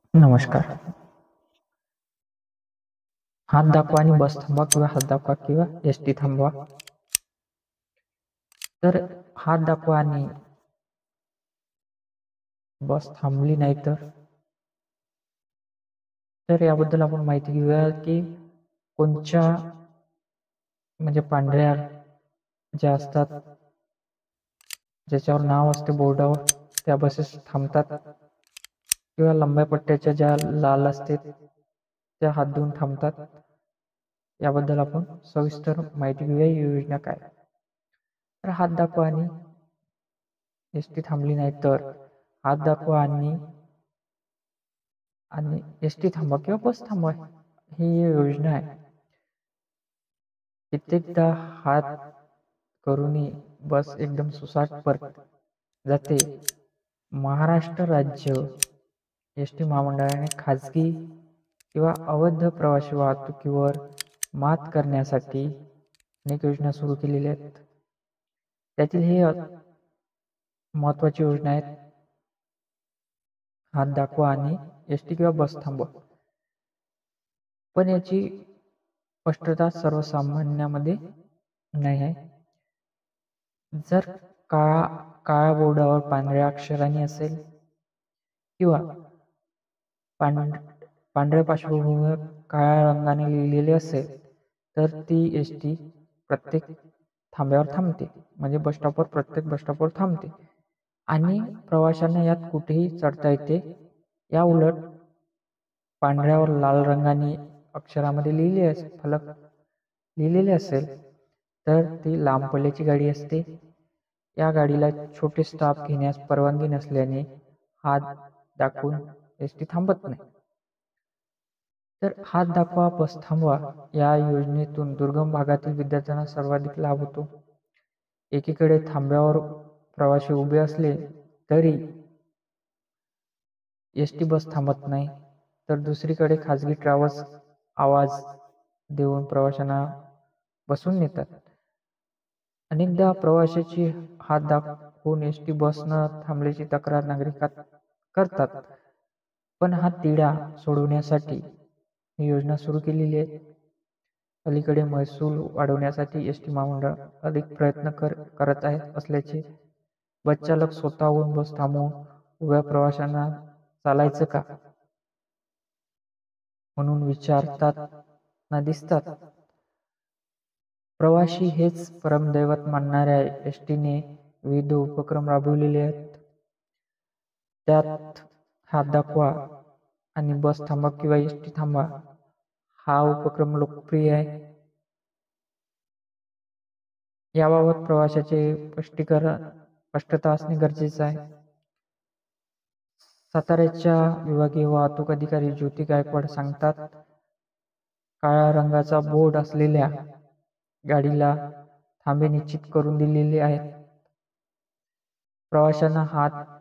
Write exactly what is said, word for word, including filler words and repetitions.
नमस्कार. हात दाखवा आणि बस थांबवा किंवा हात दाखवा किंवा एस टी थांबवा. तर हात दाखवा आणि बस थांबली नाही तर तर याबद्दल आपण माहिती घेऊया की कोणत्या म्हणजे पांढऱ्या ज्या असतात ज्याच्यावर नाव असते बोर्डावर त्या बसेस थांबतात किंवा लंब्या पट्ट्याच्या ज्या लाल असते त्या हात देऊन थांबतात. याबद्दल आपण सविस्तर माहिती घेऊया. ही योजना काय तर हात दाखवा आणि एस टी थांबली नाही तर हात दाखवा आणि आणि एस टी थांबवा किंवा बस थांबवा ही योजना आहे. कित्येकदा हात करूनही बस एकदम सुसाट परत जाते. महाराष्ट्र राज्य एस टी महामंडळाने खाजगी किंवा अवैध प्रवासी वाहतुकीवर मात करण्यासाठी अनेक योजना सुरू केलेल्या आहेत. त्यातील हे महत्वाची योजना आहेत हात दाखवा आणि एस टी किंवा बस थांबवा. पण याची स्पष्टता सर्वसामान्यामध्ये नाही आहे. जर काळा काळ्या बोर्डावर पांढऱ्या अक्षरांनी असेल किंवा पांढ पांढऱ्या पार्श्वभूमीवर काळ्या रंगाने लिहिलेले असेल तर ती एस टी प्रत्येक थांब्यावर थांबते, म्हणजे बस स्टॉपवर प्रत्येक बस स्टॉपवर थांबते आणि प्रवाशांना यात कुठेही चढता येते. या उलट पांढऱ्यावर लाल रंगाने अक्षरामध्ये लिहिले असेल फलक लिहिलेले असेल तर ती लांब पल्ल्याची गाडी असते. या गाडीला छोटे स्टाफ घेण्यास परवानगी नसल्याने हात दाखवून एस टी थांबत नाही. तर हात दाखवा बस थांबवा या योजनेतून दुर्गम भागातील विद्यार्थ्यांना सर्वाधिक लाभ होतो. एकीकडे थांब्यावर प्रवासी उभे असले तरी एस टी बस थांबत नाही, तर दुसरीकडे खाजगी ट्रॅव्हल्स आवाज देऊन प्रवाशांना बसून नेतात. अनेकदा प्रवाशाची हात दाखवून एस टी बस न थांबल्याची तक्रार नागरिक करतात. पण हा तिढा सोडवण्यासाठी ही योजना सुरू केलेली आहे. अलीकडे महसूल वाढवण्यासाठी एस टी महामंडळ अधिक प्रयत्न कर करत आहे असल्याचे बस चालक स्वतःहून बस थांबवून उभ्या प्रवाशांना चालायचं का म्हणून विचारतात ना दिसतात. प्रवासी हेच परमदैवत मानणाऱ्या एस टीने विविध उपक्रम राबवलेले आहेत. त्यात हात दाखवा आणि बस थांबवा किंवा एस टी थांबवा हा उपक्रम लोकप्रिय आहे. याबाबत प्रवाशाचे स्पष्टीकरण स्पष्टता असणे गरजेचे आहे. साताऱ्याच्या विभागीय वाहतूक अधिकारी ज्योती गायकवाड सांगतात, काळ्या रंगाचा बोर्ड असलेल्या गाडीला थांबे निश्चित करून दिलेले आहेत. प्रवाशांना हात